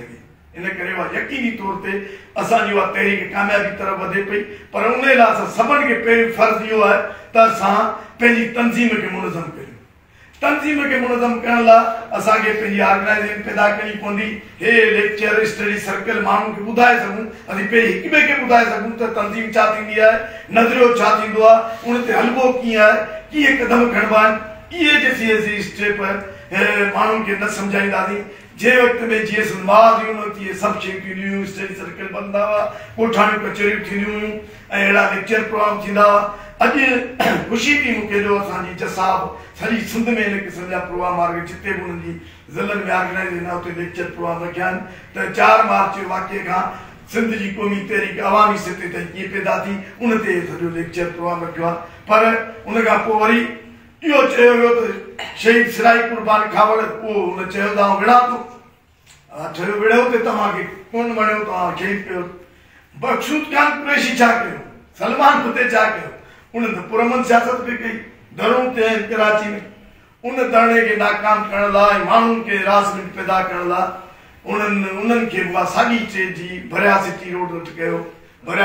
इन करे उहा यकीनी तौर ते असांजी उहा तहरीक कामयाबी तरफ़ वधे पई पर उन लाइ असां सभिनि खे पहिरियों फर्ज़ इहो आहे त असां पंहिंजी तंज़ीम खे मुनज़म कयूं तंज़ीम खे मुनज़म करण लाइ असांखे पंहिंजी ऑर्गेनाइज़ेशन पैदा करणी पवंदी हे लेक्चर स्टडी सर्कल माण्हुनि खे ॿुधाए सघूं असीं पहिरीं हिक ॿिए खे ॿुधाए सघूं त तंज़ीम छा थींदी आहे नज़रियो छा थींदो आहे उन ते हलबो कीअं आहे कीअं क़दम खणबा आहिनि इहे जेसी स्टेप माण्हुनि खे न सम्झाईंदासीं जे वक़्त में जीअं समाज हुयूं न तीअं सभु शयूं थींदियूं हुयूं स्टडी सर्कल बंदि हुआ कोठाणियूं कचहरियूं थींदियूं हुयूं ऐं अहिड़ा लेक्चर प्रोग्राम थींदा हुआ अॼु ख़ुशी थी मूंखे जो असांजी जसाब सॼी सिंध में इन क़िस्म जा प्रोग्राम आर्गन जिते बि उन्हनि जी ज़िलनि में ऑर्गेनाइज़ हुआ उते लेक्चर प्रोग्राम रखिया आहिनि त 4 मार्च जे वाक़े खां सिंध जी क़ौमी तहरीक अवामी सतह ते कीअं पैदा थी उन ते सॼो लेक्चर प्रोग्राम रखियो आहे पर उन खां पोइ वरी इहो चयो वियो त शहीद सिराई कुर्बान खावड़ उहो हुन चयो त आउं विढ़ा थो चयो विढ़ियो ते तव्हांखे कोन वणियो तव्हां शहीद कयो मक़सूद खान कुरैशी छा कयो सलमान फतेह छा कयो उन्हनि त पुरमन सियासत बि कई दरूं ते कराची में उन धरणे खे नाकाम करण लाइ माण्हुनि खे रासमेंट पैदा करण लाइ उन्हनि खे उहा साॻी चए जी भरिया सिटी रोड वटि कयो भरिया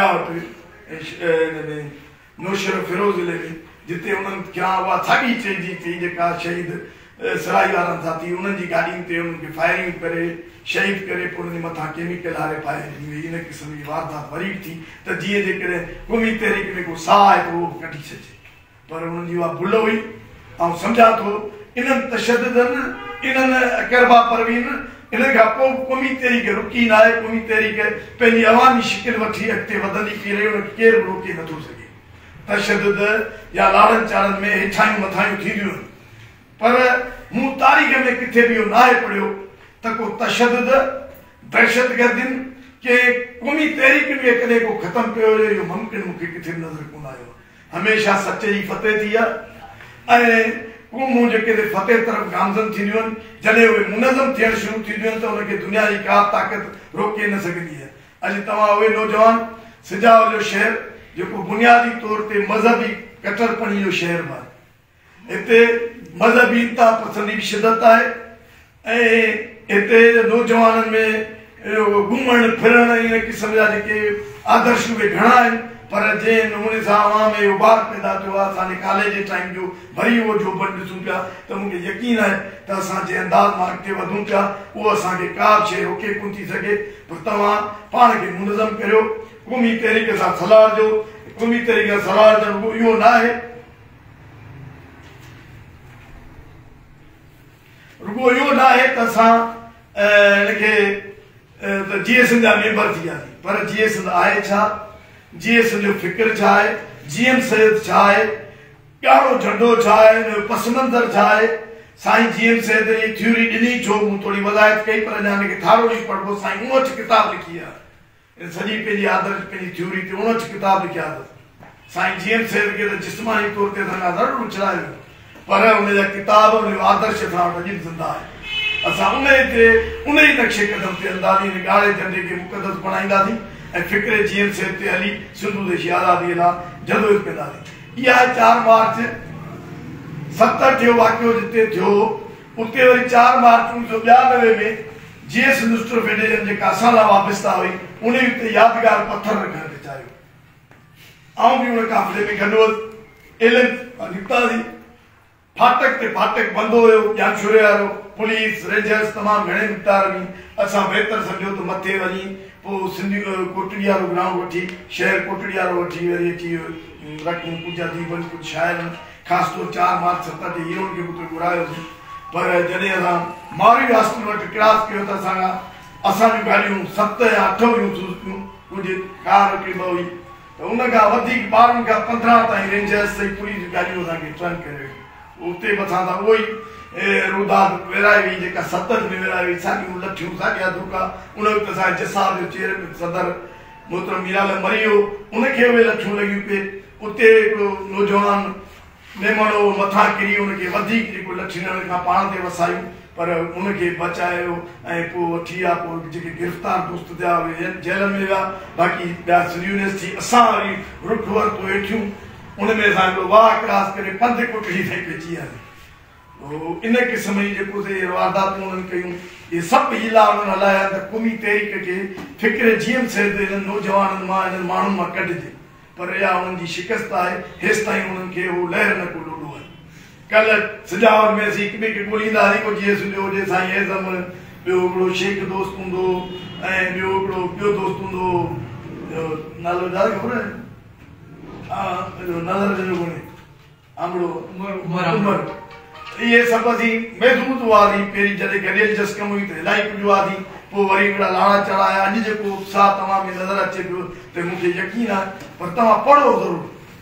वटि नौशर फिरोज़ ज़िले में जिते उन्हनि खे उहा साॻी चइजी थी जेका शहीद सराई वारनि सां थी उन्हनि जी गाॾियुनि ते उन्हनि खे फायरिंग करे शहीद करे पोइ उन्हनि जे मथां केमिकल हारे पाए ॾिनी वई इन क़िस्म जी वारदात वरी थी त जीअं जेकॾहिं क़ौमी तहरीक में को साह आहे त उहो कढी छॾिजे पर उन्हनि जी उहा भुल हुई ऐं सम्झां थो इन्हनि तशद्दुदनि इन्हनि अकरबा परवीन इन खां पोइ क़ौमी तहरीक रुकी न आहे क़ौमी तहरीक पंहिंजी अवामी शिकिल वठी अॻिते वधंदी थी रही उनखे केरु बि रोके नथो सघे तशद्दुद या लाड़नि चाड़नि में हेठायूं मथायूं थींदियूं आहिनि पर मूं तारीख़ में किथे बि इहो न आहे पढ़ियो त को तशद्दुद दहशतगर्दियुनि के क़ौमी तहरीक में कॾहिं को ख़तमु कयो हुजे इहो मुमकिन मूंखे किथे बि नज़र कोन आयो हमेशह सच जी फतेह थी आहे ऐं क़ौमूं जेके फतेह तरफ़ गामज़न थींदियूं आहिनि जॾहिं उहे मुनज़म थियणु शुरू थींदियूं आहिनि त उनखे दुनिया जी का ताक़त रोके न सघंदी आहे अॼु तव्हां उहे नौजवान सिजावर जो शहर जेको बुनियादी तौर ते मज़हबी कटरपणी जो शहर आहे हिते मज़हबी इंतहा पसंदी बि शिदत आहे ऐं हिते नौजवाननि में घुमण फिरण इन क़िस्म जा जेके आदर्श उहे घणा आहिनि पर जंहिं नमूने सां अवाम में उबार पैदा थियो आहे असांजे कॉलेज जे टाइम जो वरी उहो जोबन ॾिसूं पिया त मूंखे यकीन आहे त असां जंहिं अंदाज़ मां अॻिते वधूं पिया उहो असांखे का बि शइ रोके कोन थी सघे पर तव्हां पाण खे मुनज़म करियो क़ौमी तहरीक सां सलाह ॾियो क़ौमी तहरीक सां सलाह ॾियणु इहो न आहे रुगो इहो न आहे त असां हिनखे GSN जा मेंबर थी वियासीं पर GSN आहे छा GSN जो फ़िक्र छा आहे GM सैयद छा आहे ॻाढ़ो झंडो छा आहे पस मंज़र छा आहे साईं GM सैयद जी थ्योरी ॾिनी छो मूं थोरी वज़ाहत कई पर अञा हिनखे थारो ॾींहुं पढ़बो साईं उन वटि किताब लिखी आहे सॼी पंहिंजी आदर्श पंहिंजी थ्योरी ते उन वटि किताब लिखिया अथसि साईं GM सैयद खे त जिस्मानी तौर ते असां ज़रूरु उछलायो पर उनजा किताब उन आदर्श असां वटि अॼु बि ज़िंदा आहे असां उन ई नक्शे क़दम ते हलंदासीं हिन ॻाढ़े झंडे खे मुक़दस बणाईंदासीं ऐं फ़िक्र GM सैयद ते हली सिंधु देश आज़ादीअ लाइ जदोजहद कंदासीं इहा 4 मार्च 70 वाक़ियो जिते थियो उते वरी 4 मार्च 1992 में GS इंडस्ट्रियल फेडरेशन जेका असां लाइ वाबस्ता हुई उन ते यादगार पत्थर रखण ते चाहियो आउं बि उन काफ़िले में गॾु हुअसि एलियन निकितासीं फाटक ते फाटक बंदि हुयो या छुरे वारो पुलिस रेंजर्स तमामु घणे मिक़दार में असां बहितर सम्झो त मथे वञी पोइ सिंधी कोटड़ी वारो ग्राउंड वठी शहर कोटड़ी वारो वठी वरी अची रखूं पूजा थी वरी कुझु शाइर ख़ासि तौर 4 मार्च 70 ते हीरोन खे बि घुरायोसीं पर जॾहिं असां मारी हॉस्पिटल वटि क्रॉस कयो त असांजूं गाॾियूं 7 या 8 हुयूं कुझु कार हिकिड़ी ॿ हुई त उन खां वधीक 12 खां 15 ताईं रेंजर्स ऐं पुलिस जूं गाॾियूं असांखे टर्न करे उते मथां त उहो ई रुदाद विराए हुई जेका 70 में विराए हुई साॻियूं लठियूं साॻिया दुका उन वक़्तु असांजे जसाब जो चेयर सदर मोहतरम मीराल मरी वियो उनखे उहे लठियूं लॻियूं पे उते हिकिड़ो नौजवान मेमणो मथां किरी उनखे वधीक जेको लठियुनि खां पाण ते वसायूं पर उनखे बचायो ऐं पोइ वठी विया पोइ जेके गिरफ़्तार दोस्त थिया उहे जेल में विया बाक़ी ॿिया यूनिवर्सिटी असां वरी रुख वरितो हेठियूं उन में असां हिकिड़ो वाह क्रॉस करे पंध कोटड़ी ताईं पहुची वियासीं इन क़िस्म जी जेको वारदातूं उन्हनि कयूं ये सभु हीला उन्हनि हलाया त क़ौमी तहरीक खे फ़िक्र जीअं थिए त इन्हनि नौजवाननि मां इन्हनि माण्हुनि मां कढिजे पर इहा उन्हनि जी शिकस्त आहे हेसि ताईं उन्हनि खे उहो लहर न को ॾोॾो आहे कल्ह सजावट में असीं हिक ॿिए खे ॻोल्हींदा हुआसीं को जीअं सुठो हुजे साईं एज़म ॿियो हिकिड़ो शेख दोस्त हूंदो ऐं ॿियो हिकिड़ो ॿियो दोस्त हूंदो नालो यादि ख़बर हा नज़र जो कोन्हे आमड़ो उमर ये सब असीं महसूस हुआसीं पहिरीं जॾहिं गॾियल जस्कम हुई त इलाही कुझु हुआसीं पोइ वरी हिकिड़ा लाड़ा चढ़ाया अॼु जेको उत्साह तव्हां में नज़र अचे पियो त मूंखे यकीन आहे पर तव्हां पढ़ो ज़रूरु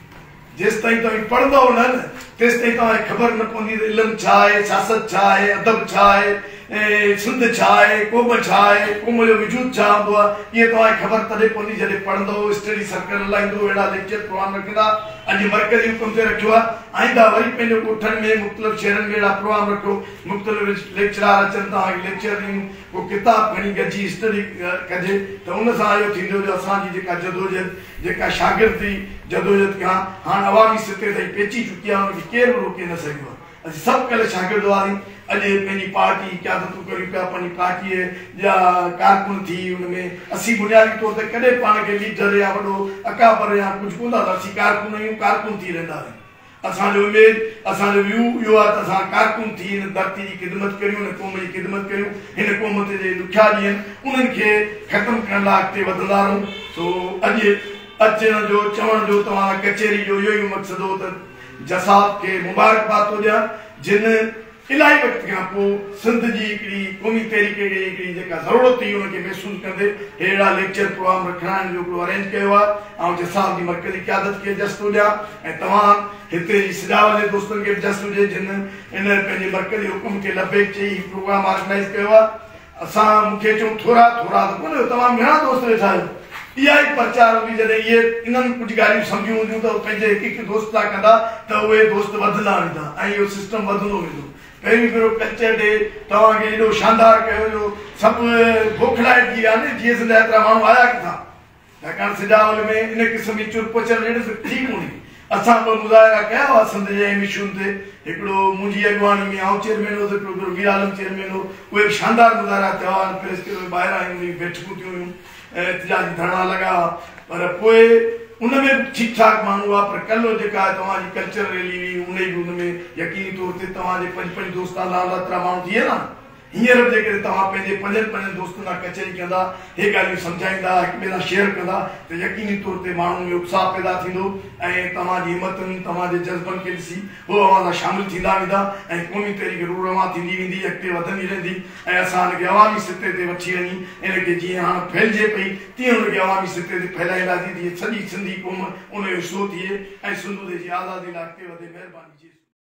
जेसि ताईं तव्हां पढ़ंदव न तेसि ताईं तव्हांखे ख़बर न पवंदी त इल्मु छा आहे सियासत छा आहे अदब छा आहे सिंध छा आहे क़ौम छा आहे क़ौम जो वजूद छा हूंदो आहे इहे तव्हांखे ख़बर तॾहिं पवंदी जॾहिं पढ़ंदो स्टडी सर्कल हलाईंदो अहिड़ा लेक्चर प्रोग्राम रखंदा अॼु मर्कज़ी हुकुम ते रखियो आहे आईंदा वरी पंहिंजो ॻोठनि में मुख़्तलिफ़ शहरनि में अहिड़ा प्रोग्राम रखो मुख़्तलिफ़ लेक्चरार अचनि तव्हांखे लेक्चर ॾियूं को किताब खणी गॾिजी स्टडी कजे त उन सां इहो थींदो जो असांजी जेका जदोजहद जेका शागिर्दी जदोजहद खां हाणे अवामी सतह ताईं पइजी चुकी आहे उनखे केरु बि रोके न सघियो आहे असीं सभु कल्ह शागिर्द हुआसीं अॼु पंहिंजी पार्टी क़यादतूं करियूं पिया पंहिंजी पार्टीअ जा कारकुन थी हुनमें असीं बुनियादी तौर ते कॾहिं पाण खे लीडर या वॾो अकाबर या कुझु कोन था असीं कारकुन आहियूं कारकुन थी रहंदा आहियूं असांजो इमेज असांजो व्यू इहो आहे त असां कारकुन थी हिन धरती जी ख़िदमत करियूं हिन क़ौम जी ख़िदमत करियूं हिन क़ौम ते जे ॾुखिया ॾींहं आहिनि उन्हनि खे ख़तमु करण लाइ अॻिते वधंदा रहूं सो अॼु अचण जो चवण जो तव्हां कचहरी जो इहो ई मक़सदु हो त जसाब खे मुबारकबाद थो ॾियां जिन इलाही वक़्त खां पोइ सिंध जी हिकिड़ी क़ौमी तहरीके खे हिकिड़ी जेका ज़रूरत हुई उनखे महसूसु कंदे अहिड़ा लेक्चर प्रोग्राम रखणा आहिनि जो हिकिड़ो अरेंज कयो आहे ऐं जसाब जी मर्कज़ी क़यादत खे जस थो ॾियां ऐं तव्हां हिते जी सजावट जे दोस्तनि खे बि जस हुजे जिन इन पंहिंजे मर्कज़ी हुकुम खे लबेक चई प्रोग्राम ऑर्गेनाइज़ कयो आहे असां मूंखे चऊं थोरा थोरा त कोन तमामु घणा दोस्त वेठा आहियो इहा ई प्रचार हुई जॾहिं इहे इन्हनि कुझु ॻाल्हियूं सम्झियूं हूंदियूं त पंहिंजे हिकु हिकु दोस्त सां कंदा त उहे दोस्त वधंदा वेंदा ऐं इहो सिस्टम वधंदो वेंदो पहिरीं भेरो कल्चर डे तव्हांखे एॾो शानदार कयो जो सभु बौखलाइट जी आहे न जीअं सिंध एतिरा माण्हू आया किथां छाकाणि सिजावल में इन क़िस्म जी चुरपचर अहिड़े थी कोन्हे असां ॿ मुज़ाहिरा कया हुआ सिंध जे अहम इशूनि ते हिकिड़ो मुंहिंजी अॻुवाणी में आउं चेयरमैन हुउसि हिकिड़ो वीर आलम चेयरमैन हो उहे शानदार मुज़ाहिरा थिया हुआ प्रेस ॿाहिरां हुयूं बैठकूं थियूं हुयूं एहतिजाजी धरना लॻा पर पोइ उनमें ठीक ठाक माण्हू आहे पर कल्ह जेका तव्हांजी कल्चर रैली हुई उन बि उनमें यकीनी तौर ते तव्हांजे पंज दोस्तान एतिरा माण्हू थी विया न हींअर बि जेकॾहिं तव्हां पंहिंजे पंजनि दोस्तनि सां कचहरी कंदा हे ॻाल्हियूं सम्झाईंदा हिक ॿिए सां शेयर कंदा त यकीनी तौर ते माण्हुनि में उत्साह पैदा थींदो ऐं तव्हांजी हिमतुनि तव्हांजे जज़्बनि खे ॾिसी उहे अवां सां शामिलु थींदा वेंदा ऐं क़ौमी तहरीक रू रवां थींदी वेंदी अॻिते वधंदी रहंदी ऐं असां हिनखे अवामी सतह ते वठी वञी हिनखे जीअं हाणे फैलिजे पई तीअं हुनखे अवामी सतह ते फैलाईंदासीं जीअं सॼी सिंधी क़ौम उनजो हिसो थिए ऐं सिंध जी आज़ादी लाइ अॻिते वधे महिरबानी